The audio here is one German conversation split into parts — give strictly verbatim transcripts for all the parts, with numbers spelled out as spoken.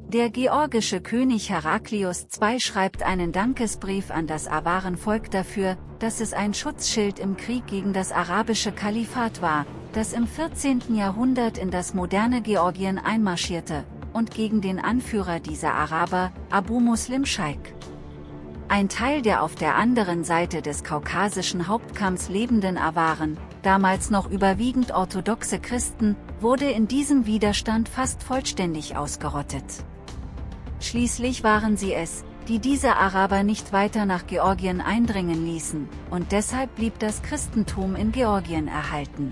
Der georgische König Heraklius der Zweite schreibt einen Dankesbrief an das Awarenvolk dafür, dass es ein Schutzschild im Krieg gegen das arabische Kalifat war, das im vierzehnten Jahrhundert in das moderne Georgien einmarschierte, und gegen den Anführer dieser Araber, Abu Muslim Scheik. Ein Teil der auf der anderen Seite des kaukasischen Hauptkamms lebenden Awaren, damals noch überwiegend orthodoxe Christen, wurde in diesem Widerstand fast vollständig ausgerottet. Schließlich waren sie es, die diese Araber nicht weiter nach Georgien eindringen ließen, und deshalb blieb das Christentum in Georgien erhalten.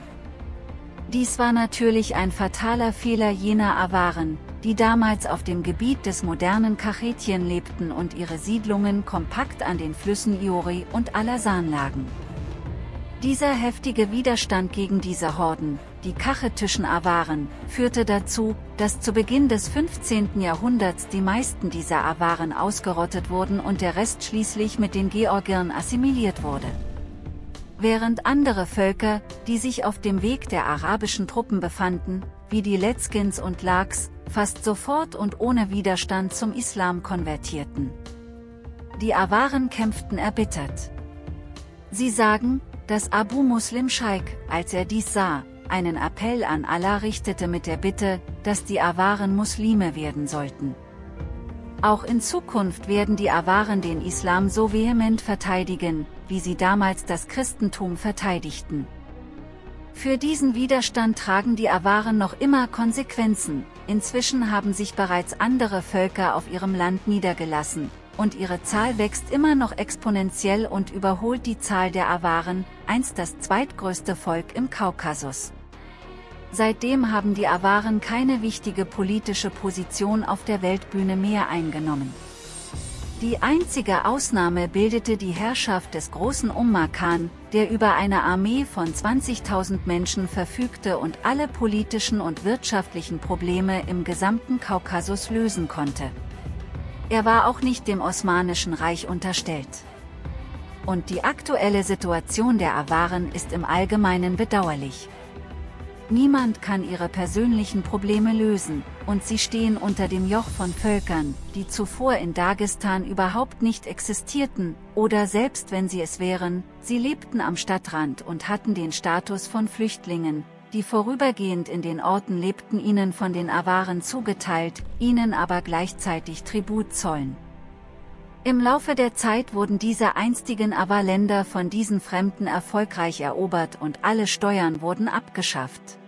Dies war natürlich ein fataler Fehler jener Awaren, die damals auf dem Gebiet des modernen Kachetien lebten und ihre Siedlungen kompakt an den Flüssen Iori und Alasan lagen. Dieser heftige Widerstand gegen diese Horden, die kachetischen Awaren, führte dazu, dass zu Beginn des fünfzehnten Jahrhunderts die meisten dieser Awaren ausgerottet wurden und der Rest schließlich mit den Georgiern assimiliert wurde. Während andere Völker, die sich auf dem Weg der arabischen Truppen befanden, wie die Letskins und Laks, fast sofort und ohne Widerstand zum Islam konvertierten. Die Awaren kämpften erbittert. Sie sagen, dass Abu Muslim Scheik, als er dies sah, einen Appell an Allah richtete mit der Bitte, dass die Awaren Muslime werden sollten. Auch in Zukunft werden die Awaren den Islam so vehement verteidigen, wie sie damals das Christentum verteidigten. Für diesen Widerstand tragen die Awaren noch immer Konsequenzen. Inzwischen haben sich bereits andere Völker auf ihrem Land niedergelassen, und ihre Zahl wächst immer noch exponentiell und überholt die Zahl der Awaren, einst das zweitgrößte Volk im Kaukasus. Seitdem haben die Awaren keine wichtige politische Position auf der Weltbühne mehr eingenommen. Die einzige Ausnahme bildete die Herrschaft des großen Umma Khan, der über eine Armee von zwanzigtausend Menschen verfügte und alle politischen und wirtschaftlichen Probleme im gesamten Kaukasus lösen konnte. Er war auch nicht dem Osmanischen Reich unterstellt. Und die aktuelle Situation der Awaren ist im Allgemeinen bedauerlich. Niemand kann ihre persönlichen Probleme lösen, und sie stehen unter dem Joch von Völkern, die zuvor in Dagestan überhaupt nicht existierten, oder selbst wenn sie es wären, sie lebten am Stadtrand und hatten den Status von Flüchtlingen, die vorübergehend in den Orten lebten, ihnen von den Awaren zugeteilt, ihnen aber gleichzeitig Tribut zollen. Im Laufe der Zeit wurden diese einstigen Awarländer von diesen Fremden erfolgreich erobert und alle Steuern wurden abgeschafft.